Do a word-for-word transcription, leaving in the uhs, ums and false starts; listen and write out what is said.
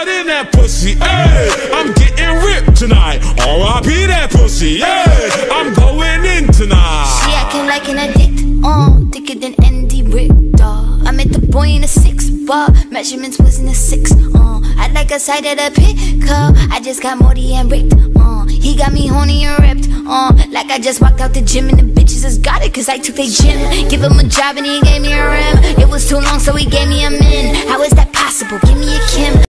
blood in that pussy, ayy. I'm getting ripped tonight. R I P that pussy, ayy. I'm going in tonight. She acting like an addict, uh, thicker than Andy Richter. I met the boy in a six bar, measurements was in a six, uh. I'd like a side of the pickup, I just got Morty and ripped, uh. He got me horny and ripped, uh. Like I just walked out the gym and the bitches just got it cause I took their gym. Give him a job and he gave me a rim. It was too long so he gave me a min. How is that possible? Give me a Kim.